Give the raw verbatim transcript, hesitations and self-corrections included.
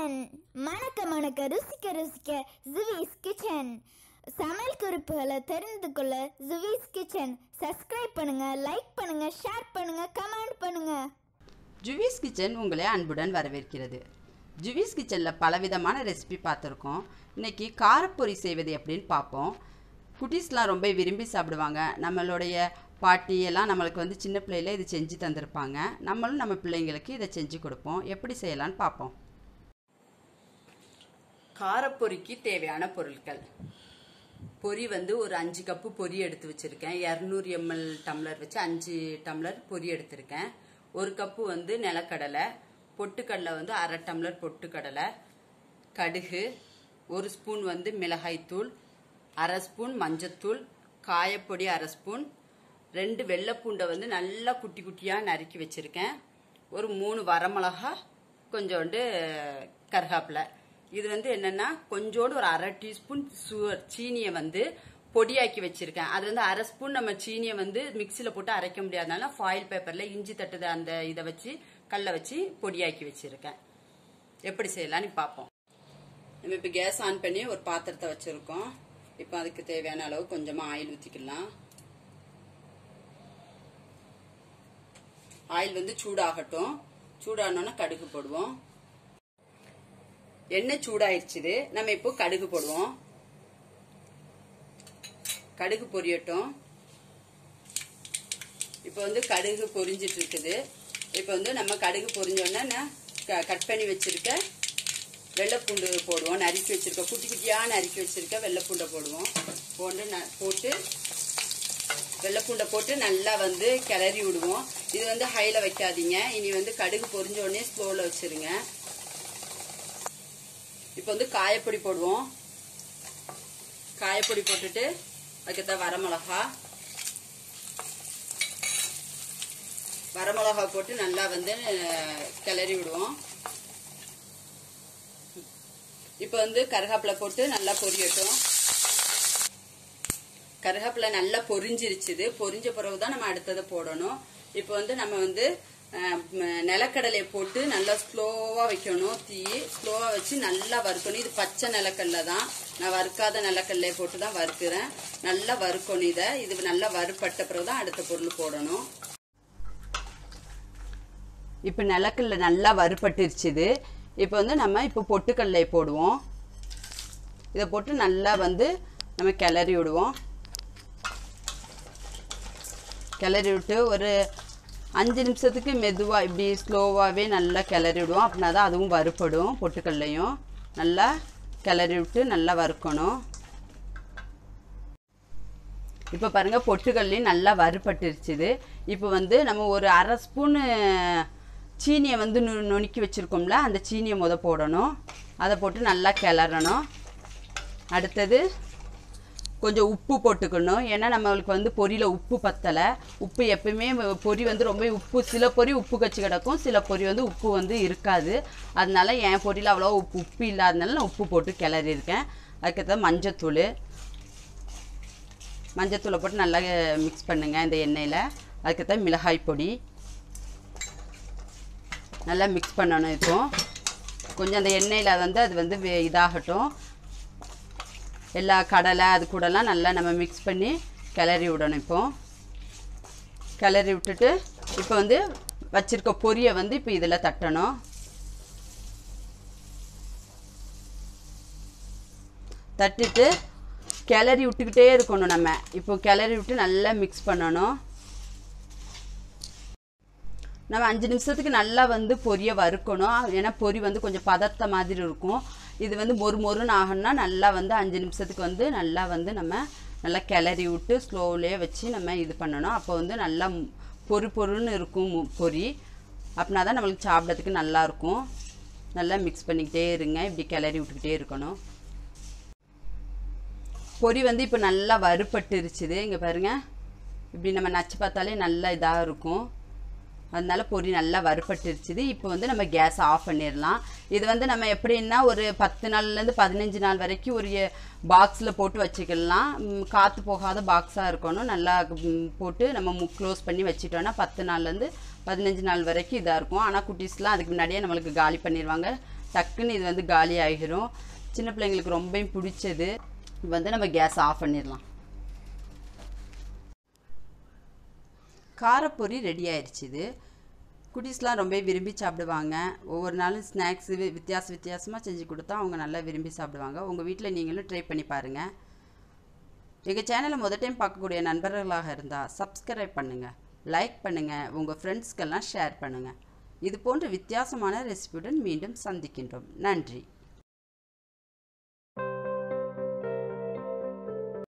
Kitchen மணக்க மணக்க ருசிக்க ருசிக்க ஜுவீஸ் கிச்சன் சமையல் குறிப்புகளை தெரிந்து கொள்ள ஜுவீஸ் கிச்சன் சப்ஸ்கிரைப் பண்ணுங்க, லைக் பண்ணுங்க, ஷேர் பண்ணுங்க, கமெண்ட் பண்ணுங்க. ஜுவீஸ் கிச்சன் உங்களை அன்புடன் வரவேற்கிறது. ஜுவீஸ் கிச்சனில் பலவிதமான ரெசிபி பார்த்துருக்கோம். இன்றைக்கி காரப்பொரி செய்வது எப்படின்னு பார்ப்போம். குட்டீஸ்லாம் ரொம்ப விரும்பி சாப்பிடுவாங்க. நம்மளுடைய பாட்டி எல்லாம் நம்மளுக்கு வந்து சின்ன பிள்ளையில இது செஞ்சு தந்திருப்பாங்க. நம்மளும் நம்ம பிள்ளைங்களுக்கு இதை செஞ்சு கொடுப்போம். எப்படி செய்யலான்னு பார்ப்போம். காரப்பொரிக்கு தேவையான பொருட்கள்: பொரி வந்து ஒரு அஞ்சு கப்பு பொரி எடுத்து வச்சுருக்கேன். இரநூறு எம்எல் டம்ளர் வச்சு அஞ்சு டம்ளர் பொரி எடுத்திருக்கேன். ஒரு கப்பு வந்து நிலக்கடலை, பொட்டுக்கடலை வந்து அரை டம்ளர் பொட்டுக்கடலை, கடுகு, ஒரு ஸ்பூன் வந்து மிளகாய்த்தூள், அரை ஸ்பூன் மஞ்சத்தூள், காயப்பொடி அரை ஸ்பூன், ரெண்டு வெள்ளைப்பூண்டை வந்து நல்லா குட்டி குட்டியாக நறுக்கி வச்சுருக்கேன், ஒரு மூணு வரமிளகா, கொஞ்சோண்டு கருகாப்பிலை. இது வந்து என்னென்னா கொஞ்சோண்டு ஒரு அரை டீஸ்பூன் சுகர் சீனியை வந்து பொடியாக்கி வச்சுருக்கேன். அது வந்து அரை ஸ்பூன் நம்ம சீனியை வந்து மிக்சியில் போட்டு அரைக்க முடியாதனால ஃபாயில் பேப்பரில் இஞ்சி தட்டுது அந்த இதை வச்சு கல்லை வச்சு பொடியாக்கி வச்சுருக்கேன். எப்படி செய்யலான்னு பார்ப்போம். நம்ம இப்போ கேஸ் ஆன் பண்ணி ஒரு பாத்திரத்தை வச்சுருக்கோம். இப்போ அதுக்கு தேவையான அளவு கொஞ்சமாக ஆயில் ஊற்றிக்கலாம். ஆயில் வந்து சூடாகட்டும். சூடானோன்னா கடுகு போடுவோம். எண்ணெய் சூடாயிருச்சுது. நம்ம இப்போ கடுகு போடுவோம். கடுகு பொரியட்டும். இப்போ வந்து கடுகு பொரிஞ்சிட்டு இருக்குது. இப்போ வந்து நம்ம கடுகு பொரிஞ்சோன்னா கட் பண்ணி வச்சிருக்க வெள்ளைப்பூண்டு போடுவோம். நறுக்கி வச்சிருக்க குட்டி குட்டியாக நறுக்கி வச்சிருக்க வெள்ளைப்பூண்டை போடுவோம். போட்டு போட்டு வெள்ளைப்பூண்டை போட்டு நல்லா வந்து கிளறி விடுவோம். இது வந்து ஹைல வைக்காதீங்க. இனி வந்து கடுகு பொரிஞ்ச உடனே ஸ்லோவில் வச்சிருங்க. இப்போ வந்து காயப்பொடி போடுவோம். காயப்பொடி போட்டுட்டு அதுக்குத்தான் வரமிளகா வரமிளகா போட்டு நல்லா வந்து கிளறி விடுவோம். இப்போ வந்து கருகாப்பிலை போட்டு நல்லா பொரியட்டும். கருகாப்பிலை நல்லா பொரிஞ்சிருச்சுது. பொரிஞ்ச பிறகுதான் நம்ம அடுத்ததை போடணும். இப்போ வந்து நம்ம வந்து நிலக்கடலையை போட்டு நல்லா ஸ்லோவாக வைக்கணும். தீ ஸ்லோவாக வச்சு நல்லா வறுக்கணும். இது பச்சை நிலக்கடலை தான். நான் வறுக்காத நிலக்கடலையை போட்டு தான் வறுக்கிறேன். நல்லா வறுக்கணும். இதை இது நல்லா வறுப்பட்ட பிறகு தான் அடுத்த பொருள் போடணும். இப்போ நிலக்கடலை நல்லா வறுப்பட்டுருச்சுது. இப்போ வந்து நம்ம இப்போ பொட்டுக்கடலை போடுவோம். இதை போட்டு நல்லா வந்து நம்ம கிளறி விடுவோம். கிளறி விட்டு ஒரு அஞ்சு நிமிஷத்துக்கு மெதுவாக இப்படி ஸ்லோவாகவே நல்லா கிளறி விடுவோம். அப்படின்னா தான் அதுவும் வறுப்படும். பொட்டுக்கடலையும் நல்லா கிளறி விட்டு நல்லா வறுக்கணும். இப்போ பாருங்கள் பொட்டுக்கடலையும் நல்லா வறுப்பட்டுருச்சுது. இப்போ வந்து நம்ம ஒரு அரை ஸ்பூனு சீனியை வந்து நு நுணுக்கி வச்சுருக்கோம்ல அந்த சீனியை முத போடணும். அதை போட்டு நல்லா கிளறணும். அடுத்தது கொஞ்சம் உப்பு போட்டுக்கணும். ஏன்னா நம்மளுக்கு வந்து பொரியில் உப்பு பத்தலை. உப்பு எப்பயுமே பொரி வந்து ரொம்ப உப்பு, சில பொரி உப்பு கச்சி கிடக்கும், சில பொரி வந்து உப்பு வந்து இருக்காது. அதனால என் பொரியில் அவ்வளோ உப்பு உப்பு இல்லாதனால நான் உப்பு போட்டு கிளறியிருக்கேன். அதுக்கடுத்த மஞ்சத்தூள் மஞ்சத்தூளை போட்டு நல்லா மிக்ஸ் பண்ணுங்கள் இந்த எண்ணெயில். அதுக்கடுத்த மிளகாய் பொடி நல்லா மிக்ஸ் பண்ணணும். இப்போ கொஞ்சம் அந்த எண்ணெயில் வந்து அது வந்து இதாகட்டும். எல்லா கடலை அது கூடலாம் நல்லா நம்ம மிக்ஸ் பண்ணி கிளறி விடணும். இப்போ கிளறி விட்டுட்டு இப்போ வந்து வச்சுருக்க பொரியை வந்து இப்போ இதில் தட்டணும். தட்டிட்டு கிளறி விட்டுக்கிட்டே இருக்கணும். நம்ம இப்போ கிளறி விட்டு நல்லா மிக்ஸ் பண்ணணும். நம்ம அஞ்சு நிமிஷத்துக்கு நல்லா வந்து பொரியை வறுக்கணும். ஏன்னா பொரி வந்து கொஞ்சம் பதத்த மாதிரி இருக்கும். இது வந்து மொறு மொறுன்னு ஆகணும்னா நல்லா வந்து அஞ்சு நிமிஷத்துக்கு வந்து நல்லா வந்து நம்ம நல்லா கிளறி விட்டு ஸ்லோவிலே வச்சு நம்ம இது பண்ணணும். அப்போ வந்து நல்லா பொறு பொறுன்னு இருக்கும் பொரி. அப்படின்னா தான் நம்மளுக்கு சாப்பிட்றதுக்கு நல்லாயிருக்கும். நல்லா மிக்ஸ் பண்ணிக்கிட்டே இருங்க. இப்படி கிளறி விட்டுக்கிட்டே இருக்கணும். பொரி வந்து இப்போ நல்லா வறுப்பட்டுருச்சுது. இங்கே பாருங்கள், இப்படி நம்ம நச்சு பார்த்தாலே நல்லா இதாக இருக்கும். அதனால பொரி நல்லா வறுப்பட்டுருச்சுது. இப்போ வந்து நம்ம கேஸ் ஆஃப் பண்ணிடலாம். இது வந்து நம்ம எப்படின்னா ஒரு பத்து நாள்லேருந்து பதினஞ்சு நாள் வரைக்கும் ஒரு பாக்ஸில் போட்டு வச்சுக்கலாம். காற்று போகாத பாக்ஸாக இருக்கணும். நல்லா போட்டு நம்ம க்ளோஸ் பண்ணி வச்சுட்டோன்னா பத்து நாள்லேருந்து பதினஞ்சு நாள் வரைக்கும் இதாக இருக்கும். ஆனால் குட்டீஸ்லாம் அதுக்கு முன்னாடியே நம்மளுக்கு காலி பண்ணிடுவாங்க. டக்குன்னு இது வந்து காலி ஆகிரும். சின்ன பிள்ளைங்களுக்கு ரொம்ப பிடிச்சது. இப்போ வந்து நம்ம கேஸ் ஆஃப் பண்ணிடலாம். காரப்பொரி ரெடி ஆயிடுச்சு. இது குட்டீஸ்லாம் ரொம்ப விரும்பி சாப்பிடுவாங்க. ஒவ்வொரு நாளும் ஸ்நாக்ஸு வித்தியாச வித்தியாசமாக செஞ்சு கொடுத்தா அவங்க நல்லா விரும்பி சாப்பிடுவாங்க. உங்கள் வீட்டில் நீங்களும் ட்ரை பண்ணி பாருங்கள். எங்கள் சேனலை முதல் டைம் பார்க்கக்கூடிய நண்பர்களாக இருந்தால் சப்ஸ்கிரைப் பண்ணுங்கள், லைக் பண்ணுங்கள், உங்கள் ஃப்ரெண்ட்ஸ்க்கெல்லாம் ஷேர் பண்ணுங்கள். இது போன்ற வித்தியாசமான ரெசிபியுடன் மீண்டும் சந்திக்கின்றோம். நன்றி.